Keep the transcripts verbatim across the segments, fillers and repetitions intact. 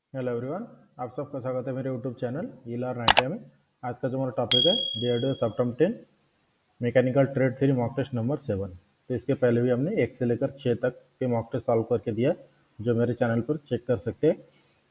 Hello everyone, आप सबका स्वागत है मेरे YouTube channel E learn I T I में। आज का जो हमारा टॉपिक है D R D O CEPTAM ten mechanical trade three mock test number seven. तो इसके पहले भी हमने एक से लेकर छः तक के मॉक टेस्ट सॉल्व करके दिया, जो मेरे चैनल पर चेक कर सकते हैं।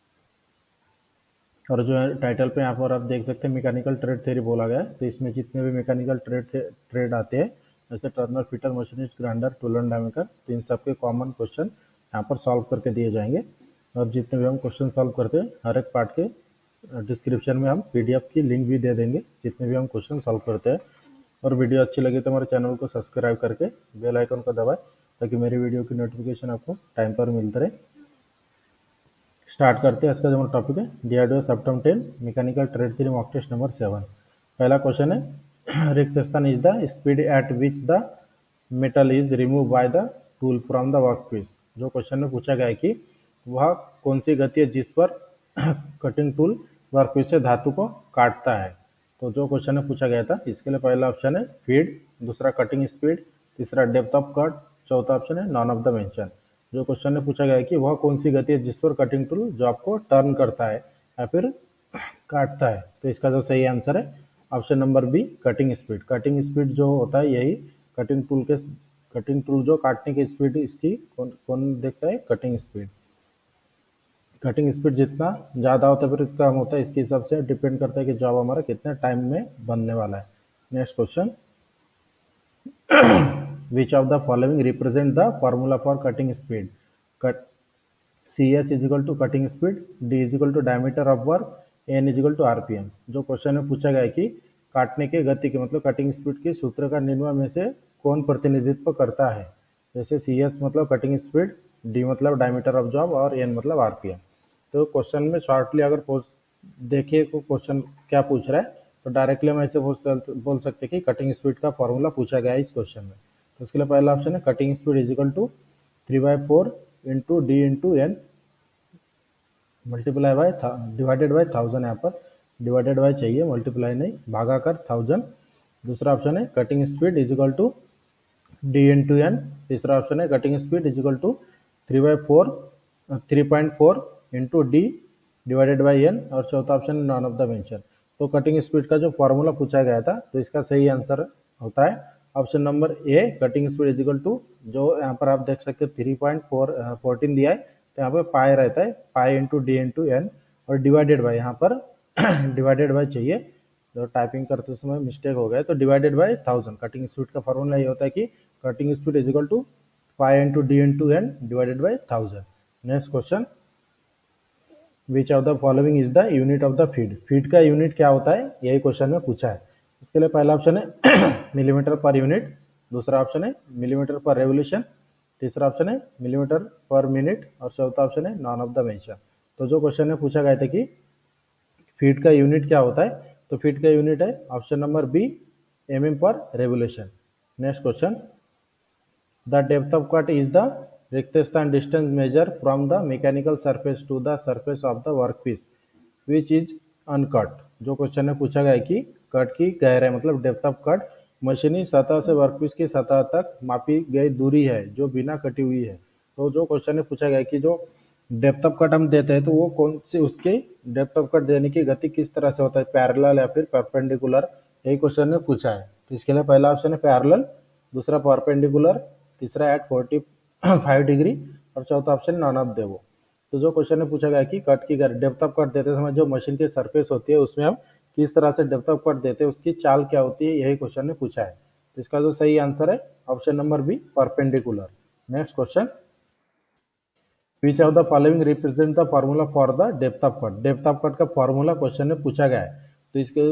और जो है टाइटल पे यहाँ पर आप देख सकते हैं मैकेनिकल ट्रेड थ्योरी बोला गया है। तो इसमें जितने भी मैकेनिकल ट्रेड ट्रेड आते हैं, जैसे turner, fitter, machinist, grinder, tool and die maker, तो इन सबके कॉमन क्वेश्चन यहाँ पर सॉल्व करके दिए जाएंगे। और जितने भी हम क्वेश्चन सॉल्व करते हैं, हर एक पार्ट के डिस्क्रिप्शन में हम पीडीएफ की लिंक भी दे देंगे, जितने भी हम क्वेश्चन सॉल्व करते हैं। और वीडियो अच्छी लगी तो हमारे चैनल को सब्सक्राइब करके बेल आइकन को दबाएं, ताकि मेरी वीडियो की नोटिफिकेशन आपको टाइम पर मिलते रहे। स्टार्ट करते हैं। इसका जो हमारा टॉपिक है D R D O CEPTAM ten mechanical trade three mock test number seven. पहला क्वेश्चन है रिक्त स्थान is the speed at which the metal is remove by the tool from the workpiece. जो क्वेश्चन में पूछा गया है कि वह कौन सी गति है जिस पर कटिंग टूल वर्कपीस से धातु को काटता है। तो जो क्वेश्चन में पूछा गया था, इसके लिए पहला ऑप्शन है फीड, दूसरा कटिंग स्पीड, तीसरा डेप्थ ऑफ कट, चौथा ऑप्शन है नॉन ऑफ द मेंशन। जो क्वेश्चन में पूछा गया है कि वह कौन सी गति है जिस पर कटिंग टूल जॉब को टर्न करता है या फिर काटता है। तो इसका जो सही आंसर है option number B, cutting speed. Cutting speed जो होता है यही कटिंग टूल के कटिंग टूल जो काटने की स्पीड, इसकी कौन कौन देखता है, कटिंग स्पीड। कटिंग स्पीड जितना ज़्यादा होता है फिर कम होता है, इसके हिसाब से डिपेंड करता है कि जॉब हमारा कितने टाइम में बनने वाला है। Next question, which of the following represent the formula for cutting speed? Cut cs is equal to cutting speed, d is equal to diameter of work, n is equal to rpm। जो question में पूछा गया है कि काटने के गति के मतलब कटिंग स्पीड के सूत्र का निम्न में से कौन प्रतिनिधित्व करता है। जैसे cs मतलब कटिंग स्पीड, d मतलब डायमीटर ऑफ जॉब और n मतलब आरपीएम। तो क्वेश्चन में शॉर्टली अगर देखिए को क्वेश्चन क्या पूछ रहा है, तो डायरेक्टली हम ऐसे बोल सकते हैं कि कटिंग स्पीड का फॉर्मूला पूछा गया है इस क्वेश्चन में। तो इसके लिए पहला ऑप्शन है cutting speed is equal to three by four into D into N multiply by divided by thousand. यहाँ पर डिवाइडेड बाय चाहिए, मल्टीप्लाई नहीं, भागा कर थाउजेंड। दूसरा ऑप्शन है cutting speed is equal to D into N. तीसरा ऑप्शन है cutting speed is equal to three by four three point four into D divided by N. और चौथा ऑप्शन है नॉन ऑफ द मेंशन। तो cutting speed का जो formula पूछा गया था, तो इसका सही आंसर होता है option number A, cutting speed is equal to, जो यहाँ पर आप देख सकते हैं थ्री पॉइंट फोर फोर्टीन दिया है, तो यहाँ पर पाई रहता है, pi into D into N और डिवाइडेड बाई, यहाँ पर डिवाइडेड बाई चाहिए, जो टाइपिंग करते समय मिस्टेक हो गया, तो divided by thousand. Cutting speed का फॉर्मूला ये होता है कि cutting speed is equal to pi into D into N divided by thousand. Next question, which of the following is the unit of the feed. Feed का unit क्या होता है, यही क्वेश्चन में पूछा है। इसके लिए पहला ऑप्शन है मिलीमीटर पर यूनिट, दूसरा ऑप्शन है मिलीमीटर पर रेवोल्यूशन, तीसरा ऑप्शन है मिलीमीटर पर मिनट और चौथा ऑप्शन है नॉन ऑफ द मेंशन। तो जो क्वेश्चन में पूछा गया था कि फीड का यूनिट क्या होता है, तो फीड का यूनिट है option number B, M M per revolution. Next question, the depth of cut is the रिक्त स्थान distance measure from the mechanical surface to the surface of the workpiece which is uncut. जो question में पूछा गया है कि cut की गहराई मतलब डेप्थ ऑफ कट मशीनी सतह से वर्कपीस की सतह तक मापी गई दूरी है जो बिना कटी हुई है। तो जो क्वेश्चन में पूछा गया है कि जो डेप्थ ऑफ कट हम देते हैं, तो वो कौन सी, उसके डेप्थ ऑफ कट देने की गति किस तरह से होता है, पैरेलल या फिर परपेंडिकुलर, यही क्वेश्चन में पूछा है। तो इसके लिए पहला ऑप्शन है पैरेलल, दूसरा परपेंडिकुलर, तीसरा एट फोर्टी फाइव डिग्री और चौथा ऑप्शन नॉन ऑफ देवो। तो जो क्वेश्चन में पूछा गया कि कट की डेप्थ ऑफ कट देते समय जो मशीन की सरफेस होती है उसमें हम किस तरह से डेप्थ ऑफ कट देते हैं, उसकी चाल क्या होती है, यही क्वेश्चन में पूछा है। तो इसका जो सही आंसर है option number B, perpendicular. Next question, which of the following represent the formula for the depth of cut. Depth of cut का फॉर्मूला क्वेश्चन में पूछा गया है। तो इसके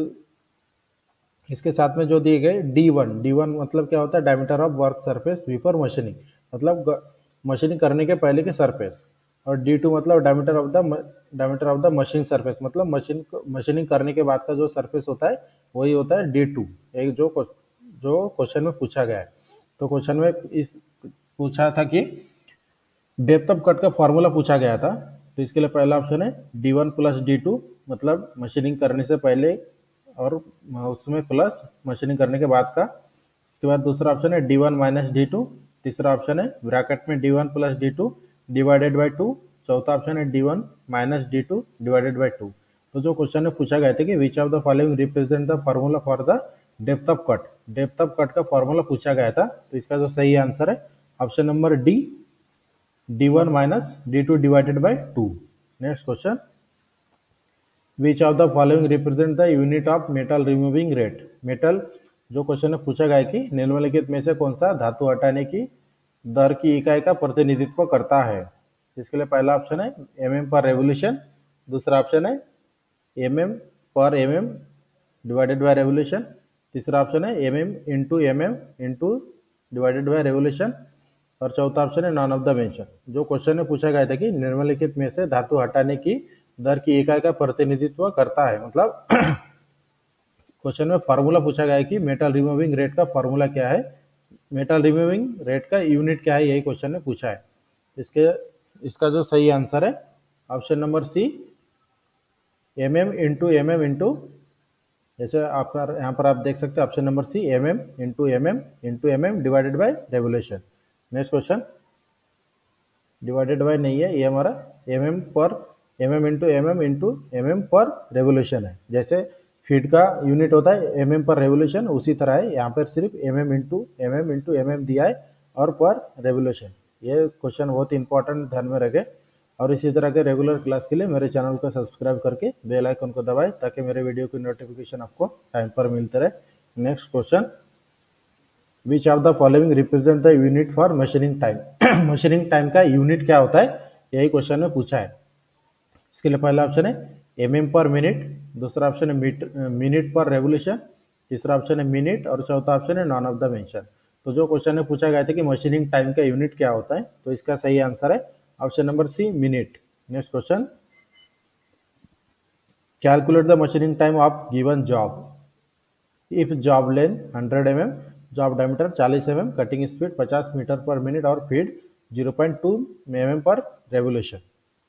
इसके साथ में जो दिए गए डी वन, डी वन मतलब क्या होता है, diameter of work surface before machining, मतलब मशीनिंग करने के पहले के सरफेस। और डी टू मतलब diameter of the diameter of the machine surface, मतलब मशीन मशीनिंग करने के बाद का जो सरफेस होता है वही होता है डी टू, एक जो जो क्वेश्चन में पूछा गया है। तो क्वेश्चन में इस पूछा था कि डेप्थ ऑफ कट का फॉर्मूला पूछा गया था। तो इसके लिए पहला ऑप्शन है D one plus D two, मतलब मशीनिंग करने से पहले और उसमें प्लस मशीनिंग करने के बाद का। इसके बाद दूसरा ऑप्शन है D one minus D two, तीसरा ऑप्शन है ब्रैकेट में D one plus D two divided by two, चौथा ऑप्शन है D one minus D two divided by two. तो जो क्वेश्चन में पूछा गया था कि which of the following represent the formula for the depth of cut, depth of cut का फॉर्मूला पूछा गया था। तो इसका जो सही आंसर है option number D, D one minus D two divided by two. Next question, which of the following represent the unit of metal removing rate. Metal जो क्वेश्चन में पूछा गया है कि निम्नलिखित में से कौन सा धातु हटाने की दर की इकाई का प्रतिनिधित्व करता है। इसके लिए पहला ऑप्शन है एम एम पर रेवोल्यूशन, दूसरा ऑप्शन है M M per M M divided by revolution, तीसरा ऑप्शन है M M into M M into divided by revolution, और चौथा ऑप्शन है नॉन ऑफ द मेंशन। जो क्वेश्चन में पूछा गया था कि निम्नलिखित में से धातु हटाने की दर की इकाई का प्रतिनिधित्व करता है, मतलब क्वेश्चन में फार्मूला पूछा गया है कि मेटल रिमूविंग रेट का फार्मूला क्या है, मेटल रिमूविंग रेट का यूनिट क्या है, यही क्वेश्चन में पूछा है। इसके इसका जो सही आंसर है option number C, M M into M M into, जैसे आप यहाँ पर आप देख सकते हैं option number C, M M into M M into M M divided by revolution. Next question, divided by नहीं है, ये हमारा M M per M M into M M into M M per revolution है। जैसे feet का unit होता है M M per revolution, उसी तरह है यहाँ पर सिर्फ M M into M M into M M दिया है और पर रेवोल्यूशन। ये क्वेश्चन बहुत इंपॉर्टेंट, ध्यान में रखें। और इसी तरह के रेगुलर क्लास के लिए मेरे चैनल को सब्सक्राइब करके बेल आइकन को दबाएं ताकि मेरे वीडियो की नोटिफिकेशन आपको टाइम पर मिलते रहे। Next question, which of the following represent the unit for machining time. Machining time का यूनिट क्या होता है, यही क्वेश्चन में पूछा है। इसके लिए पहला ऑप्शन है एम एम पर मिनट, दूसरा ऑप्शन है मिनट पर रेवोल्यूशन, तीसरा ऑप्शन है मिनट, और चौथा ऑप्शन है नॉन ऑफ द मेंशन। तो जो क्वेश्चन में पूछा गया था कि मशीनिंग टाइम का यूनिट क्या होता है, तो इसका सही आंसर है option number C, minute. Next question, calculate the machining time of given job if job length hundred M M, job diameter चालीस एम एम, कटिंग स्पीड पचास मीटर पर मिनट और feed zero point two M M per revolution.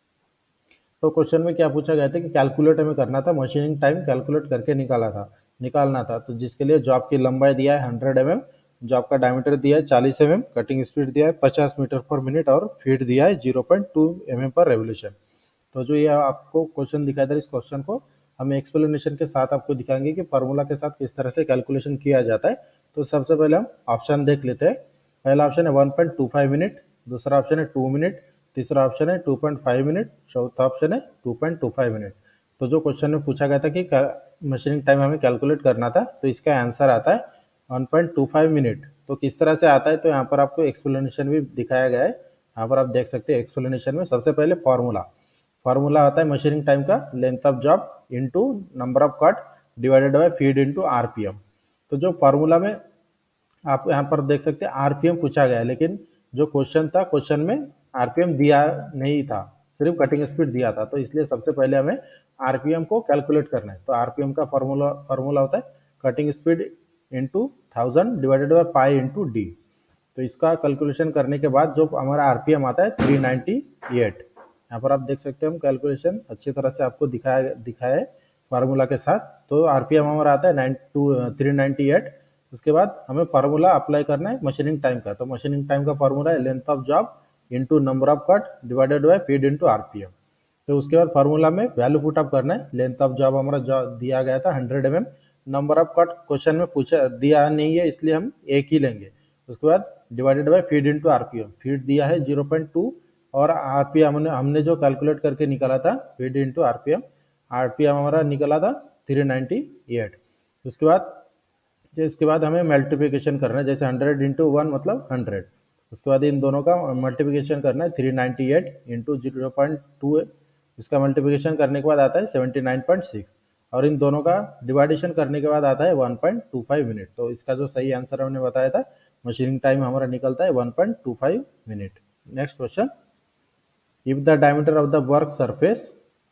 तो question में क्या पूछा गया था कि कैलकुलेट हमें करना था, मशीनिंग टाइम कैलकुलेट करके निकाला था निकालना था तो जिसके लिए जॉब की लंबाई दिया है हंड्रेड एम एम, जॉब का डायमीटर दिया है चालीस एम एम, कटिंग स्पीड दिया है पचास मीटर पर मिनट और फीड दिया है zero point two M M per revolution. तो जो ये आपको क्वेश्चन दिखाई दे रहा है, इस क्वेश्चन को हम एक्सप्लेनेशन के साथ आपको दिखाएंगे कि फार्मूला के साथ किस तरह से कैलकुलेशन किया जाता है। तो सबसे पहले हम ऑप्शन देख लेते हैं। पहला ऑप्शन है one point two five minute, दूसरा ऑप्शन है टू मिनट, तीसरा ऑप्शन है टू पॉइंट फाइव मिनट, चौथा ऑप्शन है two point two five minute. तो जो क्वेश्चन में पूछा गया था कि मशीनिंग टाइम हमें कैलकुलेट करना था, तो इसका आंसर आता है one point two five minute. तो किस तरह से आता है, तो यहाँ पर आपको एक्सप्लेनेशन भी दिखाया गया है, यहाँ पर आप देख सकते हैं एक्सप्लेनेशन में। सबसे पहले फार्मूला फार्मूला आता है मशीनिंग टाइम का, length of job into number of cut divided by feed into RPM. तो जो फार्मूला में आप यहाँ पर देख सकते हैं आरपीएम पूछा गया है, लेकिन जो क्वेश्चन था क्वेश्चन में आरपीएम दिया नहीं था, सिर्फ कटिंग स्पीड दिया था। तो इसलिए सबसे पहले हमें आरपीएम को कैलकुलेट करना है। तो आरपीएम का फार्मूला फार्मूला होता है cutting speed into thousand divided by pi into D. तो इसका कैलकुलेशन करने के बाद जो हमारा आरपीएम आता है थ्री नाइन्टी एट। यहाँ पर आप देख सकते हैं हम कैलकुलेशन अच्छी तरह से आपको दिखाया दिखाया है फार्मूला के साथ। तो आरपीएम हमारा आता है nine two three ninety eight. उसके बाद हमें फार्मूला अप्लाई करना है मशीनिंग टाइम का। तो मशीनिंग टाइम का फार्मूला है length of job into number of cut divided by feed into RPM. तो उसके बाद फार्मूला में वैल्यू पुट अप करना है। लेंथ ऑफ जॉब हमारा जॉब दिया गया था hundred M M, number of cut question में पूछा दिया नहीं है इसलिए हम एक ही लेंगे। उसके बाद divided by feed into RPM, feed दिया है जीरो पॉइंट टू और आरपीएम हमने हमने जो कैलकुलेट करके निकाला था फीड इनटू आरपीएम, आरपीएम हमारा निकला था थ्री नाइन्टी एट। उसके बाद इसके बाद हमें मल्टीप्लिकेशन करना है, जैसे हंड्रेड इंटू वन मतलब हंड्रेड। उसके बाद इन दोनों का मल्टीप्लिकेशन करना है three ninety eight into zero point two, इसका मल्टीप्लिकेशन करने के बाद आता है सेवेंटी नाइन पॉइंट सिक्स और इन दोनों का डिवाइडेशन करने के बाद आता है one point two five minute. तो इसका जो सही आंसर हमने बताया था मशीनिंग टाइम हमारा निकलता है one point two five minute. Next question, if the diameter of the work surface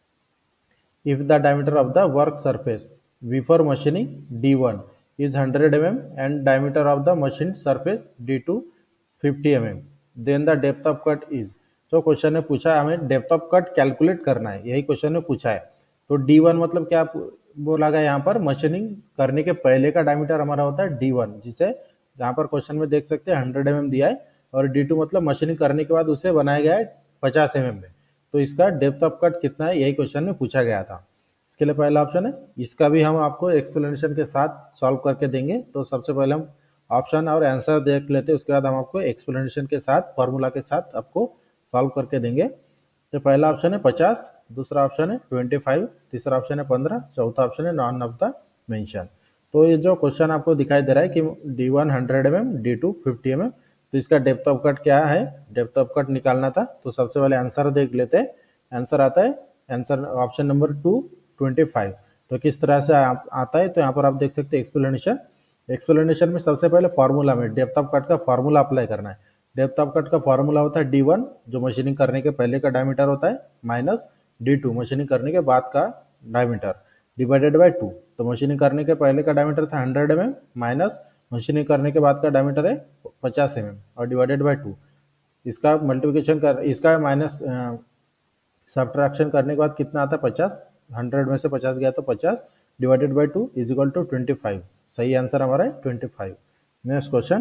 if the diameter of the work surface before machining D one is one hundred millimeters and diameter of the machine surface D two fifty millimeters, then the depth of cut is। तो question ने पूछा है हमें depth of cut calculate करना है, यही question ने पूछा है। तो डी वन मतलब क्या बोला गया यहाँ पर, मशीनिंग करने के पहले का डायमीटर हमारा होता है डी वन, जिसे यहाँ पर क्वेश्चन में देख सकते हैं हंड्रेड एम एम दिया है, और डी टू मतलब मशीनिंग करने के बाद उसे बनाया गया है पचास एम एम में। तो इसका डेप्थ ऑफ कट कितना है, यही क्वेश्चन में पूछा गया था। इसके लिए पहला ऑप्शन है, इसका भी हम आपको एक्सप्लेनेशन के साथ सॉल्व करके देंगे। तो सबसे पहले हम ऑप्शन और आंसर देख लेते हैं, उसके बाद हम आपको एक्सप्लेनेशन के साथ फॉर्मूला के साथ आपको सॉल्व करके देंगे। तो पहला ऑप्शन है पचास, दूसरा ऑप्शन है ट्वेंटी फाइव, तीसरा ऑप्शन है पंद्रह, चौथा ऑप्शन है नॉन ऑफ द मेंशन। तो ये जो क्वेश्चन आपको दिखाई दे रहा है कि D one hundred M M, D two fifty M M, तो इसका डेप्थ ऑफ कट क्या है, डेप्थ ऑफ कट निकालना था। तो सबसे पहले आंसर देख लेते हैं। आंसर आता है, answer option number two twenty five. तो किस तरह से आ, आता है, तो यहाँ पर आप देख सकते हैं एक्सप्लेनेशन। एक्सप्लेनेशन में सबसे पहले फार्मूला में डेप्थ ऑफ कट का फार्मूला अप्लाई करना है। डेप्थ ऑफ कट का फार्मूला होता है डी वन, जो मशीनिंग करने के पहले का डायमीटर होता है, माइनस डी टू मशीनिंग करने के बाद का डायमीटर, डिवाइडेड बाय टू। तो मशीनिंग करने के पहले का डायमीटर था hundred M M, minus machining करने के बाद का डायमीटर है पचास एम एम, और डिवाइडेड बाय टू। इसका मल्टीप्लिकेशन कर, इसका माइनस सब्ट्रैक्शन करने के बाद कितना आता है पचास, हंड्रेड में से पचास गया तो पचास, divided by two is equal to twenty five. सही आंसर हमारा है twenty five. Next question,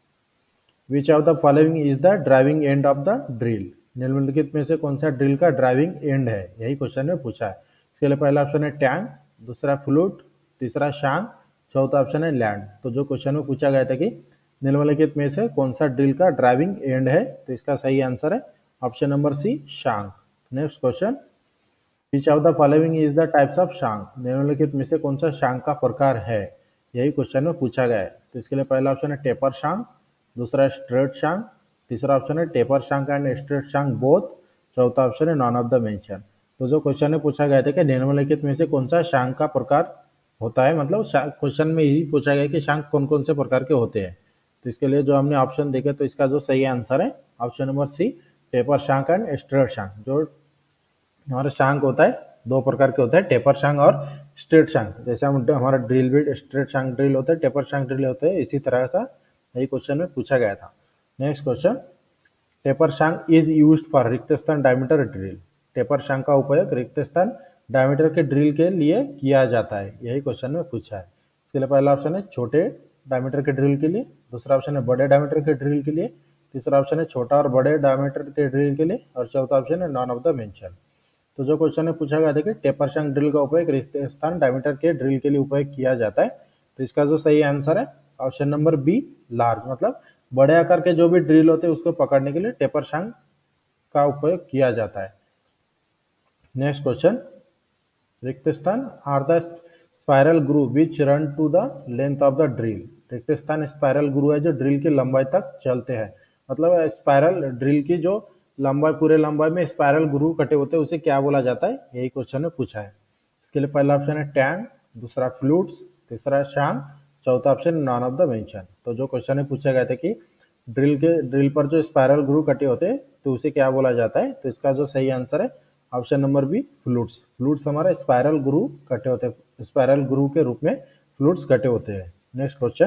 which of the following is the driving end of the drill. निम्नलिखित में से कौन सा ड्रिल का ड्राइविंग एंड है, यही क्वेश्चन में पूछा है। इसके लिए पहला ऑप्शन है टैंक, दूसरा फ्लूट, तीसरा शांक, चौथा ऑप्शन है लैंड। तो जो क्वेश्चन में पूछा गया था कि निम्नलिखित में से कौन सा ड्रिल का ड्राइविंग एंड है, तो इसका सही आंसर है option number C, shank. Next question, which of the following is the types of shank. निम्नलिखित में से कौन सा शांक का प्रकार है, यही क्वेश्चन में पूछा गया है। तो इसके लिए पहला ऑप्शन है टेपर शांक, दूसरा स्ट्रेट शांक, तीसरा ऑप्शन है taper shank and straight shank both, चौथा ऑप्शन है नॉन ऑफ द मेंशन। तो जो क्वेश्चन में पूछा गया था कि निम्नलिखित में से कौन सा शांक का प्रकार होता है, मतलब क्वेश्चन में यही पूछा गया कि शांक कौन कौन से प्रकार के होते हैं। तो इसके लिए जो हमने ऑप्शन देखे, तो इसका जो सही आंसर है option number C, taper shank and straight shank. जो हमारा शांक होता है दो प्रकार के होते हैं, टेपर शांक और स्ट्रेट शांक। जैसे हम हमारा ड्रिल भी स्ट्रेट शांक ड्रिल होता है, टेपर शांक ड्रिल होते हैं, इसी तरह सा यही क्वेश्चन में पूछा गया था। Next question, taper shank is used for रिक्त स्थान डायमीटर ड्रिल। टेपर शांक का उपयोग रिक्त स्थान डायमीटर के ड्रिल के लिए किया जाता है, यही क्वेश्चन में पूछा है। इसके लिए पहला ऑप्शन है छोटे डायमीटर के ड्रिल के लिए, दूसरा ऑप्शन है बड़े डायमीटर के ड्रिल के लिए, तीसरा ऑप्शन है छोटा और बड़े डायमीटर के ड्रिल के लिए, और चौथा ऑप्शन है नॉन ऑफ द मेंशन। तो जो क्वेश्चन में पूछा गया था कि टेपर शांक ड्रिल का उपयोग रिक्त स्थान डायमीटर के ड्रिल के लिए उपयोग किया जाता है, तो इसका जो सही आंसर है ऑप्शन नंबर बी, लार्ज। मतलब बड़े आकार के जो भी ड्रिल होते हैं उसको पकड़ने के लिए टेपर शांक का उपयोग किया जाता है। नेक्स्ट क्वेश्चन, रिक्त स्थान are the spiral groove which run to the length of the drill. रिक्त स्थान स्पाइरल ग्रूव है जो ड्रिल की लंबाई तक चलते हैं। मतलब स्पाइरल ड्रिल की जो लंबाई, पूरे लंबाई में स्पाइरल ग्रूव कटे होते हैं, उसे क्या बोला जाता है, यही क्वेश्चन में पूछा है। इसके लिए पहला ऑप्शन है टैंक, दूसरा फ्लूट्स, तीसरा शांक, चौथा option none of the mention. तो जो क्वेश्चन में पूछा गया था कि ड्रिल के ड्रिल पर जो स्पाइरल ग्रूव कटे होते हैं तो उसे क्या बोला जाता है, तो इसका जो सही आंसर है option number B, flutes. Flutes हमारे स्पाइरल ग्रूव कटे होते हैं, स्पाइरल ग्रूव के रूप में फ्लूट्स कटे होते हैं। Next question,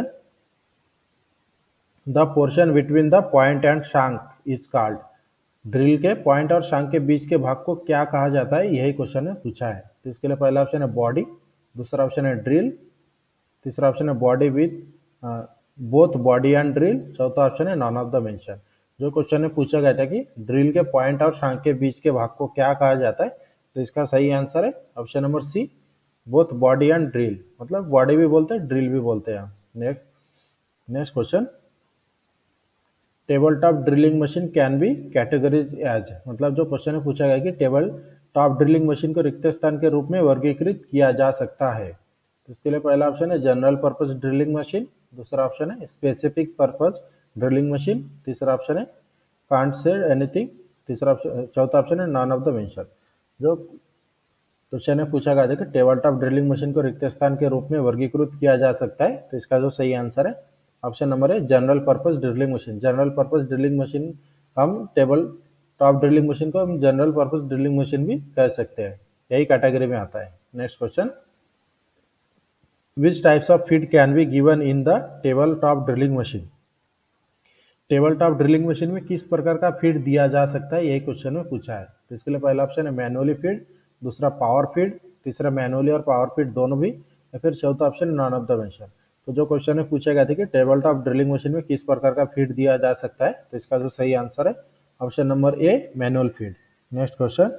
the portion between the point and shank is called. Drill के पॉइंट और शांक के बीच के भाग को क्या कहा जाता है, यही क्वेश्चन में पूछा है। तो इसके लिए पहला ऑप्शन है बॉडी, दूसरा ऑप्शन है ड्रिल, तीसरा ऑप्शन है body with both body and drill, चौथा ऑप्शन है नॉन ऑफ द मेंशन। जो क्वेश्चन में पूछा गया था कि ड्रिल के पॉइंट और शांक के बीच के भाग को क्या कहा जाता है, तो इसका सही आंसर है option number C, both body and drill. मतलब बॉडी भी बोलते हैं, ड्रिल भी बोलते हैं। Next next question, table top drilling machine can be categories as. मतलब जो क्वेश्चन में पूछा गया कि टेबल टॉप ड्रिलिंग मशीन को रिक्त स्थान के रूप में वर्गीकृत किया जा सकता है। तो इसके लिए पहला ऑप्शन है जनरल पर्पस ड्रिलिंग मशीन, दूसरा ऑप्शन है स्पेसिफिक पर्पस ड्रिलिंग मशीन, तीसरा ऑप्शन है कांट से एनीथिंग, तीसरा ऑप्शन चौथा ऑप्शन है नॉन ऑफ द मेंशन। जो क्वेश्चन में पूछा गया था कि टेबल टॉप ड्रिलिंग मशीन को रिक्त स्थान के रूप में वर्गीकृत किया जा सकता है, तो इसका जो सही आंसर है ऑप्शन नंबर है general purpose drilling machine. General purpose drilling machine हम टेबल टॉप ड्रिलिंग मशीन को हम जनरल पर्पस ड्रिलिंग मशीन भी कह सकते हैं, यही कैटेगरी में आता है। Next question, which types of feed can be given in the table top drilling machine. Table top drilling machine में किस प्रकार का फीड दिया जा सकता है, यही क्वेश्चन में पूछा है। तो इसके लिए पहला ऑप्शन है मैनुअली फीड, दूसरा पावर फीड, तीसरा मैनुअली और पावर फीड दोनों भी, या फिर चौथा option none of the mention. तो जो क्वेश्चन में पूछा गया था कि टेबल टॉप ड्रिलिंग मशीन में किस प्रकार का फीड दिया जा सकता है, तो इसका जो सही आंसर है option number A, manual feed. Next question,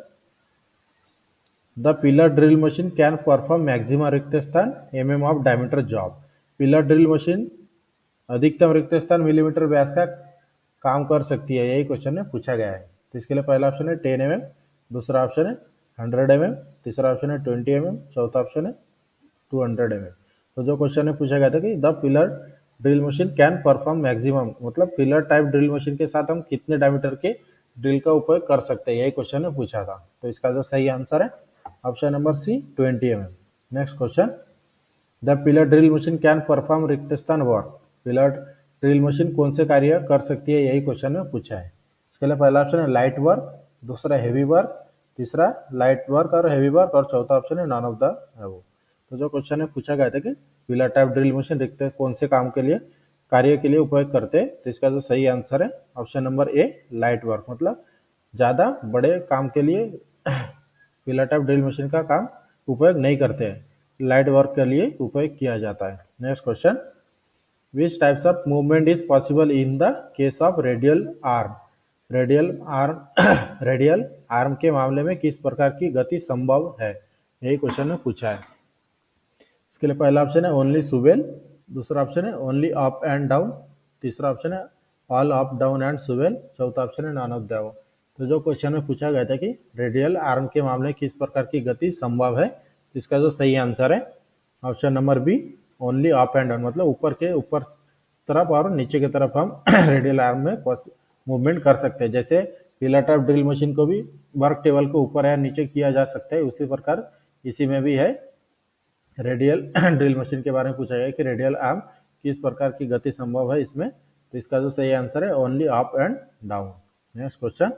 the pillar drill machine can perform maximum रिक्त स्थान M M of diameter job. Pillar drill machine अधिकतम रिक्त स्थान मिलीमीटर व्यास का काम कर सकती है, यही क्वेश्चन में पूछा गया है। तो इसके लिए पहला ऑप्शन है टेन एम एम, दूसरा ऑप्शन है हंड्रेड एम एम, तीसरा ऑप्शन है ट्वेंटी एम एम, चौथा ऑप्शन है टू हंड्रेड एम एम। तो जो क्वेश्चन में पूछा गया था कि the pillar drill machine can perform maximum, मतलब पिलर टाइप ड्रिल मशीन के साथ हम कितने डायमीटर के ड्रिल का उपयोग कर सकते हैं, यही क्वेश्चन में पूछा था। तो इसका जो सही आंसर है option number C twenty M M. Next question, the pillar drill machine can perform रिक्त स्थान वर्क। पिलर ड्रिल मशीन कौन से कार्य कर सकती है, यही क्वेश्चन में पूछा है। इसके लिए पहला ऑप्शन है लाइट वर्क, दूसरा हैवी वर्क, तीसरा लाइट वर्क और हैवी वर्क, और चौथा ऑप्शन है नॉन ऑफ द अबव। तो जो क्वेश्चन में पूछा गया था कि पिलर टाइप ड्रिल मशीन रिक्त कौन से काम के लिए कार्य के लिए उपयोग करते हैं, तो इसका जो सही आंसर है option number A light work, मतलब ज़्यादा बड़े काम के लिए पिलर टाइप ड्रिल मशीन का काम उपयोग नहीं करते हैं, लाइट वर्क के लिए उपयोग किया जाता है। Next question, which types of movement is possible in the case of radial arm. Radial arm radial arm के मामले में किस प्रकार की गति संभव है, यही क्वेश्चन में पूछा है। इसके लिए पहला ऑप्शन है ओनली सुवेल, दूसरा ऑप्शन है ओनली अप एंड डाउन, तीसरा ऑप्शन है all up down and swivel, चौथा ऑप्शन है नॉन ऑफ द अबव। तो जो क्वेश्चन में पूछा गया था कि रेडियल आर्म के मामले में किस प्रकार की गति संभव है, तो इसका जो सही आंसर है option number B only up and down, मतलब ऊपर के ऊपर तरफ और नीचे की तरफ हम रेडियल आर्म में मूवमेंट कर सकते हैं। जैसे पिलर टाइप ड्रिल मशीन को भी वर्क टेबल को ऊपर या नीचे किया जा सकता है, उसी प्रकार इसी में भी है रेडियल ड्रिल मशीन के बारे में पूछा गया कि रेडियल आर्म किस प्रकार की गति संभव है इसमें, तो इसका जो सही आंसर है only up and down. Next question,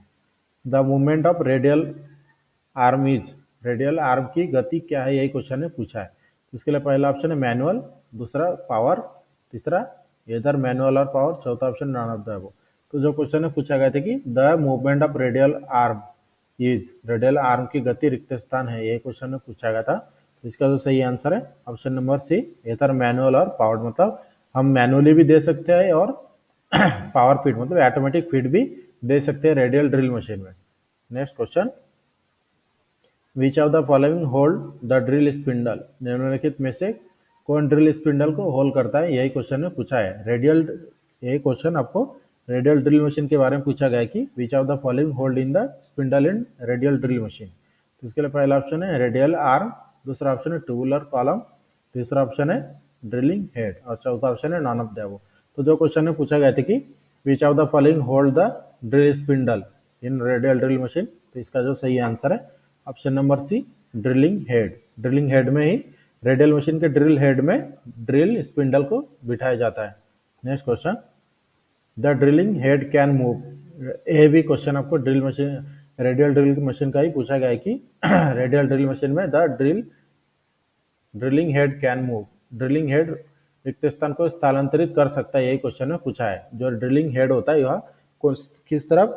the movement of radial arm is. Radial arm की गति क्या है, यही क्वेश्चन ने पूछा है। इसके लिए पहला ऑप्शन है मैनुअल, दूसरा पावर, तीसरा इधर मैनुअल और पावर, चौथा option none of the above. तो जो क्वेश्चन में पूछा गया था कि the movement of radial arm is, radial arm की गति रिक्त स्थान है, यही क्वेश्चन में पूछा गया था। तो इसका जो सही आंसर है ऑप्शन नंबर सी इधर मैनुअल और पावर, मतलब हम मैनुअली भी दे सकते हैं और पावर फीड मतलब ऑटोमेटिक फीड भी दे सकते हैं रेडियल ड्रिल मशीन में। Next question, which of the following hold the drill spindle. निम्नलिखित में से कौन ड्रिल स्पिंडल को होल्ड करता है, यही क्वेश्चन में पूछा है। रेडियल, यही क्वेश्चन आपको रेडियल ड्रिल मशीन के बारे में पूछा गया कि which of the following hold in the spindle in radial drill machine. तो इसके लिए पहला ऑप्शन है रेडियल आर्म, दूसरा ऑप्शन है ट्यूबुलर कॉलम, तीसरा ऑप्शन है ड्रिलिंग हेड, और चौथा ऑप्शन है नॉन ऑफ द अबव। तो जो क्वेश्चन में पूछा गया था कि which of the following hold the drill spindle in radial drill machine, तो इसका जो सही आंसर है option number C drilling head. Drilling head में ही रेडियल मशीन के ड्रिल हेड में ड्रिल स्पिंडल को बिठाया जाता है। Next question, the drilling head can move. ये भी क्वेश्चन आपको drill machine radial drill machine का ही पूछा गया है कि रेडियल ड्रिल मशीन में the drill drilling head can move, drilling head रिक्त स्थान को स्थानांतरित कर सकता है, यही क्वेश्चन में पूछा है। जो ड्रिलिंग हेड होता है यह किस तरफ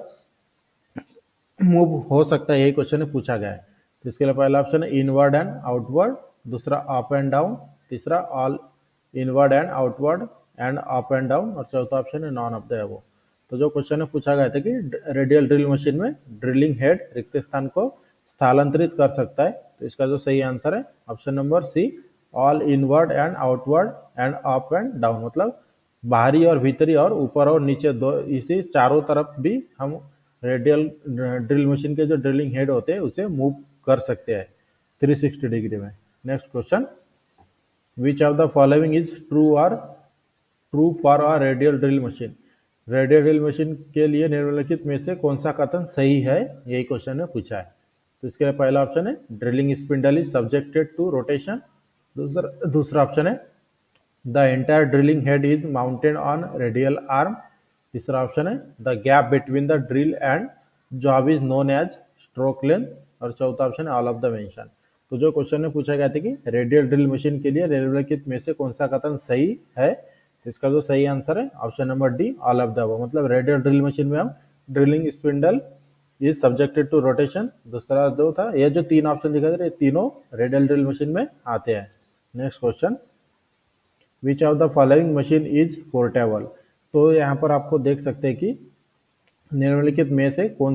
मूव हो सकता है, यही क्वेश्चन में पूछा गया है। तो इसके लिए पहला ऑप्शन है इनवर्ड एंड आउटवर्ड, दूसरा अप एंड डाउन, तीसरा all inward and outward and up and down, और चौथा ऑप्शन है नॉन ऑफ द अबव। तो जो क्वेश्चन में पूछा गया था कि रेडियल ड्रिल मशीन में ड्रिलिंग हेड रिक्त स्थान को स्थानांतरित कर सकता है, तो इसका जो सही आंसर है option number C all inward and outward and up and down, मतलब बाहरी और भीतरी और ऊपर और नीचे दो, इसी चारों तरफ भी हम रेडियल ड्रिल मशीन के जो ड्रिलिंग हेड होते हैं उसे मूव कर सकते हैं थ्री सिक्सटी डिग्री में। Next question, which of the following is true और true for a radial drill machine. Radial drill machine के लिए निम्नलिखित में से कौन सा कथन सही है, यही क्वेश्चन में पूछा है। तो इसके लिए पहला ऑप्शन है drilling spindle is subjected to rotation, दूसरा दूसरा ऑप्शन है the entire drilling head is mounted on radial arm, तीसरा ऑप्शन है the gap between the drill and job is known as stroke length, और चौथा ऑप्शन है all of the mention. तो जो क्वेश्चन में पूछा गया था कि रेडियल ड्रिल मशीन के लिए निम्नलिखित में से कौन सा कथन सही है, इसका जो सही आंसर है option number D all of the above, मतलब रेडियल ड्रिल मशीन में हम drilling spindle is subjected to rotation, दूसरा जो था ये जो तीन ऑप्शन दिखा दे रहे तीनों रेडियल ड्रिल मशीन में आते हैं। Next question, which of the following machine is portable. तो यहाँ पर आपको देख सकते हैं कि निम्नलिखित में से कौन सी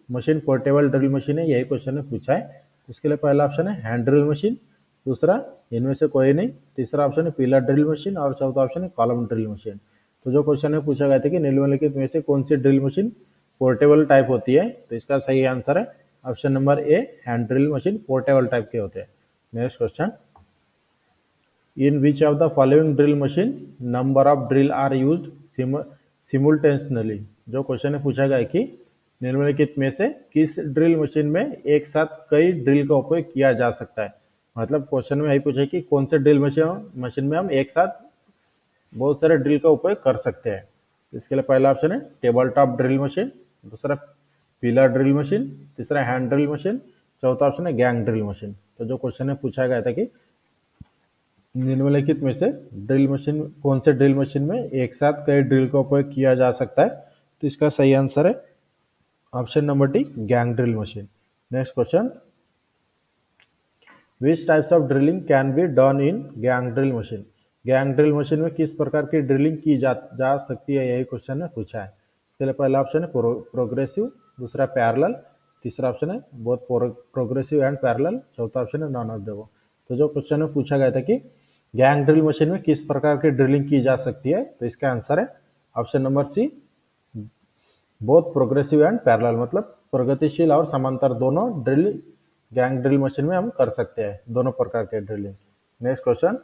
मशीन पोर्टेबल ड्रिल मशीन है, यही क्वेश्चन में पूछा है। इसके लिए पहला ऑप्शन है हैंड ड्रिल मशीन, दूसरा इनमें से कोई नहीं, तीसरा ऑप्शन है पिलर ड्रिल मशीन और चौथा ऑप्शन है कॉलम ड्रिल मशीन। तो जो क्वेश्चन में पूछा गया था कि निम्नलिखित में से कौन सी ड्रिल मशीन पोर्टेबल टाइप होती है, तो इसका सही आंसर है option number A, hand drill machine portable type के होते हैं। Next question, in which of the following drill machine number of drill are used simultaneously. जो क्वेश्चन में पूछा गया है कि निम्नलिखित में से किस ड्रिल मशीन में एक साथ कई ड्रिल का उपयोग किया जा सकता है। मतलब क्वेश्चन में यही पूछा है कि कौन से ड्रिल मशीन मशीन में हम एक साथ बहुत सारे ड्रिल का उपयोग कर सकते हैं। इसके लिए पहला ऑप्शन है टेबल टॉप ड्रिल मशीन, दूसरा पिलर ड्रिल मशीन, तीसरा हैंड ड्रिल मशीन, चौथा ऑप्शन है गैंग ड्रिल मशीन। तो जो क्वेश्चन में पूछा गया था कि निम्नलिखित में से ड्रिल मशीन कौन से ड्रिल मशीन में एक साथ कई ड्रिल का उपयोग किया जा सकता है, तो इसका सही आंसर है option number D, gang drill machine. Next question, which types of drilling can be done in gang drill machine. Gang drill machine में किस प्रकार की ड्रिलिंग की जा, जा सकती है, यही क्वेश्चन में पूछा है। इसके लिए पहला ऑप्शन है प्रो, प्रोग्रेसिव, दूसरा पैरेलल, तीसरा ऑप्शन है बोथ प्रोग्रेसिव एंड पैरेलल, चौथा ऑप्शन है नॉन ऑफ द अबव। तो जो क्वेश्चन में पूछा गया था कि गैंग ड्रिल मशीन में किस प्रकार की ड्रिलिंग की जा सकती है, तो इसका आंसर है option number C, both progressive and parallel, मतलब प्रगतिशील और समांतर दोनों ड्रिल गैंग ड्रिल मशीन में हम कर सकते हैं, दोनों प्रकार के drilling. Next question,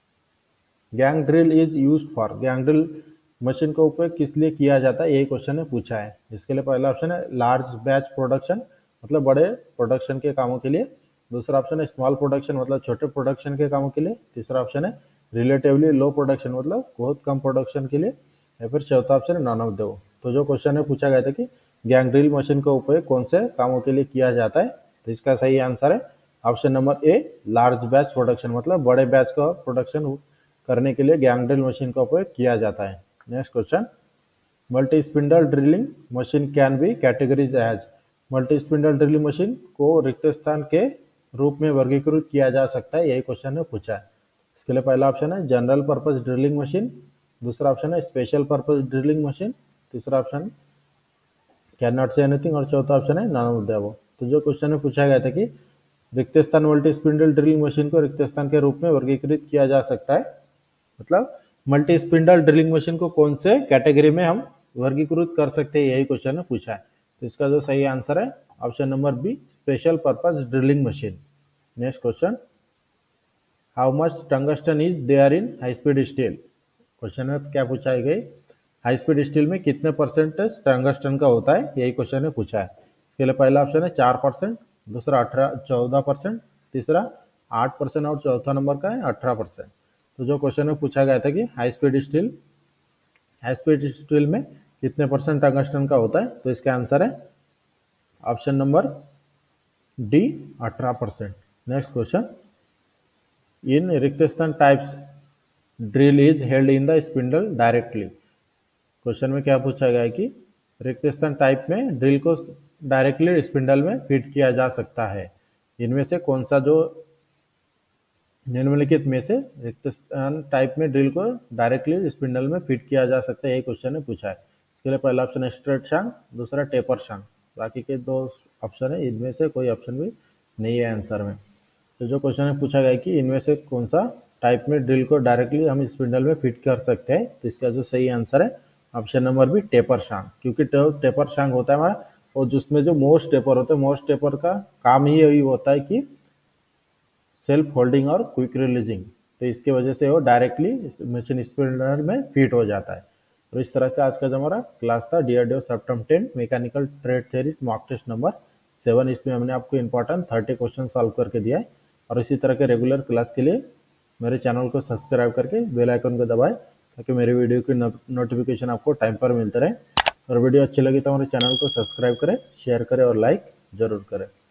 gang drill is used for. Gang drill machine का उपयोग किस लिए किया जाता है, यही क्वेश्चन में पूछा है। इसके लिए पहला ऑप्शन है लार्ज बैच प्रोडक्शन, मतलब बड़े प्रोडक्शन के कामों के लिए, दूसरा ऑप्शन है स्मॉल प्रोडक्शन, मतलब छोटे प्रोडक्शन के कामों के लिए, तीसरा ऑप्शन है रिलेटिवली लो प्रोडक्शन, मतलब बहुत कम प्रोडक्शन के लिए, या फिर चौथा ऑप्शन है नॉन ऑफ द अबव। तो जो क्वेश्चन में पूछा गया था कि गैंग ड्रिल मशीन का उपयोग कौन से कामों के लिए किया जाता है, तो इसका सही आंसर है option number A, large batch production, मतलब बड़े बैच का प्रोडक्शन करने के लिए गैंग ड्रिल मशीन का उपयोग किया जाता है। Next question, multi spindle drilling machine can be categories as. Multi spindle drilling machine को रिक्त स्थान के रूप में वर्गीकृत किया जा सकता है, यही क्वेश्चन में पूछा है। इसके लिए पहला ऑप्शन है जनरल पर्पज ड्रिलिंग मशीन, दूसरा ऑप्शन है स्पेशल पर्पज ड्रिलिंग मशीन, तीसरा option can not say anything और चौथा ऑप्शन है नॉन ऑफ द अबव। तो जो क्वेश्चन में पूछा गया था कि रिक्त स्थान मल्टी स्पिंडल ड्रिलिंग मशीन को रिक्त स्थान के रूप में वर्गीकृत किया जा सकता है, मतलब मल्टी स्पिंडल ड्रिलिंग मशीन को कौन से कैटेगरी में हम वर्गीकृत कर सकते हैं, यही क्वेश्चन में पूछा है। तो इसका जो सही आंसर है option number B, special purpose drilling machine. Next question, how much tungsten is there in high speed steel. Question में क्या पूछा है कि हाई स्पीड स्टील में कितने परसेंटेज टंगस्टन का होता है, यही क्वेश्चन में पूछा है। इसके लिए पहला ऑप्शन है चार परसेंट, दूसरा अठारह चौदह परसेंट, तीसरा आठ परसेंट और चौथा नंबर का है अठारह परसेंट। तो जो क्वेश्चन में पूछा गया था कि high speed steel high speed steel में कितने परसेंट टंगस्टन का होता है, तो इसका आंसर है ऑप्शन नंबर डी, अठारह परसेंट। नेक्स्ट क्वेश्चन, इन रिक्त स्थान types drill is held in the spindle directly. Question में क्या पूछा गया है कि रिक्त स्थान टाइप में ड्रिल को डायरेक्टली स्पिंडल में फिट किया जा सकता है, इनमें से कौन सा जो निम्नलिखित में से रिक्त स्थान टाइप में ड्रिल को डायरेक्टली स्पिंडल में फिट किया जा सकता है, यही क्वेश्चन ने पूछा है। इसके लिए पहला ऑप्शन है स्ट्रेट शांग, दूसरा टेपर शांग, बाकी के दो ऑप्शन है, इनमें से कोई ऑप्शन भी नहीं है आंसर में। तो जो क्वेश्चन में पूछा गया कि इनमें से कौन सा टाइप में ड्रिल को डायरेक्टली हम स्पिंडल में फिट कर सकते हैं, तो इसका जो सही आंसर है option number B, taper shank. क्योंकि टेपर शांग होता है हमारा, और जिसमें जो मोस्ट टेपर होता है, मोस्ट टेपर का काम ही यही होता है कि सेल्फ होल्डिंग और क्विक रिलीजिंग, तो इसके वजह से वो डायरेक्टली मशीन स्पिंडल में फिट हो जाता है। तो इस तरह से आज का जो हमारा क्लास था DRDO September ten mechanical trade theory mock test number seven, इसमें हमने आपको इंपॉर्टेंट थर्टी क्वेश्चन सॉल्व करके दिया है। और इसी तरह के रेगुलर क्लास के लिए मेरे चैनल को सब्सक्राइब करके बेल आइकन को दबाएं, ताकि मेरे वीडियो की नोटिफिकेशन आपको टाइम पर मिलते रहे। और वीडियो अच्छी लगी तो हमारे चैनल को सब्सक्राइब करें, शेयर करें और लाइक जरूर करें।